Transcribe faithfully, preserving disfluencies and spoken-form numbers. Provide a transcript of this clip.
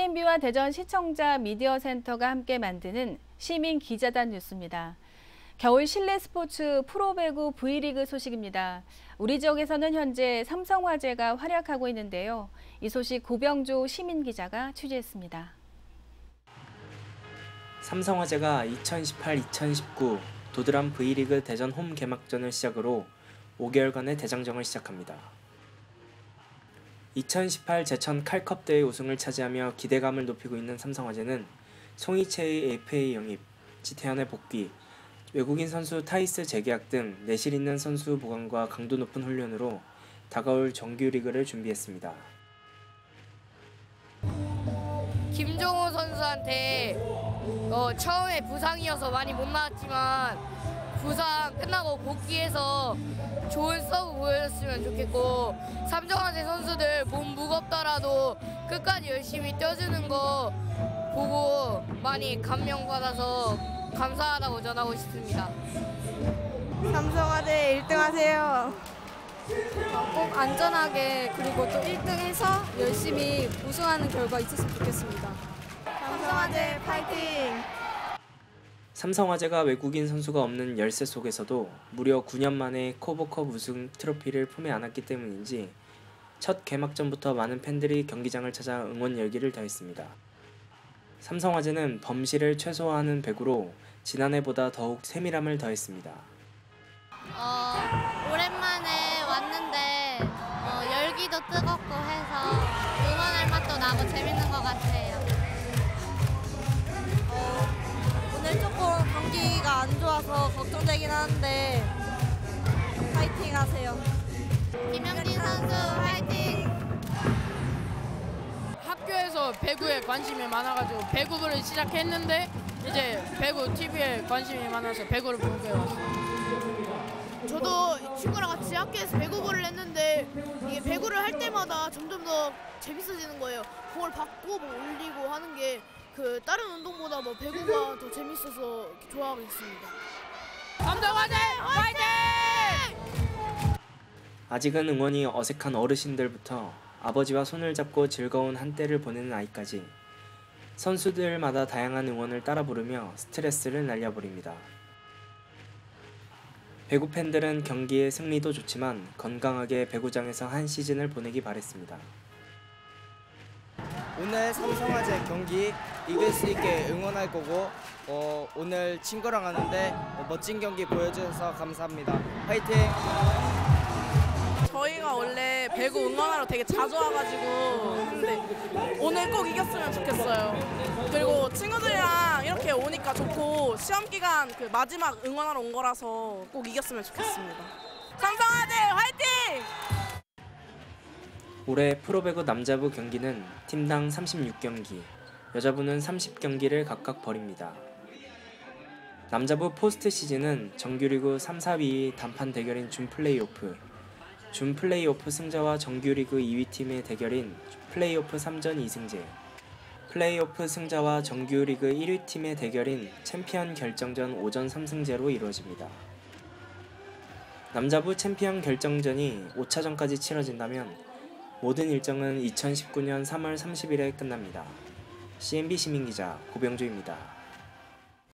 씨엠비와 대전 시청자 미디어 센터가 함께 만드는 시민 기자단 뉴스입니다. 겨울 실내 스포츠 프로배구 V리그 소식입니다. 우리 지역에서는 현재 삼성화재가 활약하고 있는데요. 이 소식 고병조 시민 기자가 취재했습니다. 삼성화재가 이천십팔 이천십구 도드람 V리그 대전 홈 개막전을 시작으로 오 개월간의 대장정을 시작합니다. 이천십팔 제천 칼컵 대회 우승을 차지하며 기대감을 높이고 있는 삼성화재는 송이채의 에프에이 영입, 지태현의 복귀, 외국인 선수 타이스 재계약 등 내실 있는 선수 보강과 강도 높은 훈련으로 다가올 정규리그를 준비했습니다. 김종호 선수한테 어, 처음에 부상이어서 많이 못 나왔지만 부상 끝나고 복귀해서 좋은 서브 보여줬으면 좋겠고, 삼성화재 선수들 몸 무겁더라도 끝까지 열심히 뛰어주는 거 보고 많이 감명받아서 감사하다고 전하고 싶습니다. 삼성화재 일 등 하세요. 어, 꼭 안전하게 그리고 또 일 등 해서 열심히 우승하는 결과 있었으면 좋겠습니다. 삼성화재 파이팅! 삼성화재가 외국인 선수가 없는 열세 속에서도 무려 구 년 만에 코보컵 우승 트로피를 품에 안았기 때문인지 첫 개막전부터 많은 팬들이 경기장을 찾아 응원 열기를 더했습니다. 삼성화재는 범실을 최소화하는 배구로 지난해보다 더욱 세밀함을 더했습니다. 어, 오랜만에 왔는데 어, 열기도 뜨겁고 해서 응원할 맛도 나고 재밌는 것 같아요. 어, 오늘 조금 경기가 안 좋아서 걱정되긴 하는데 파이팅 하세요. 김영진 선수 화이팅! 학교에서 배구에 관심이 많아가지고 배구부를 시작했는데 이제 배구 티비에 관심이 많아서 배구를 보게 왔어요. 저도 친구랑 같이 학교에서 배구부를 했는데 이게 배구를 할 때마다 점점 더 재밌어지는 거예요. 공을 받고 뭐 올리고 하는 게 그 다른 운동보다 뭐 배구가 더 재밌어서 좋아하고 있습니다. 삼성화재 화이팅! 아직은 응원이 어색한 어르신들부터 아버지와 손을 잡고 즐거운 한때를 보내는 아이까지 선수들마다 다양한 응원을 따라 부르며 스트레스를 날려버립니다. 배구 팬들은 경기의 승리도 좋지만 건강하게 배구장에서 한 시즌을 보내기 바랬습니다. 오늘 삼성화재 경기 이길 수 있게 응원할 거고 어, 오늘 친구랑 하는데 어, 멋진 경기 보여주셔서 감사합니다. 화이팅! 저희가 원래 배구 응원하러 되게 자주 와가지고 근데 오늘 꼭 이겼으면 좋겠어요. 그리고 친구들이랑 이렇게 오니까 좋고 시험기간 그 마지막 응원하러 온 거라서 꼭 이겼으면 좋겠습니다. 삼성화재 화이팅! 올해 프로배구 남자부 경기는 팀당 삼십육 경기, 여자부는 삼십 경기를 각각 벌입니다. 남자부 포스트 시즌은 정규리그 삼, 사 위 단판 대결인 준 플레이오프, 준 플레이오프 승자와 정규리그 이 위 팀의 대결인 플레이오프 삼 전 이 승제, 플레이오프 승자와 정규리그 일 위 팀의 대결인 챔피언 결정전 오 전 삼 승제로 이루어집니다. 남자부 챔피언 결정전이 오 차전까지 치러진다면 모든 일정은 이천십구 년 삼월 삼십일에 끝납니다. 씨엔비 시민기자 고병조입니다.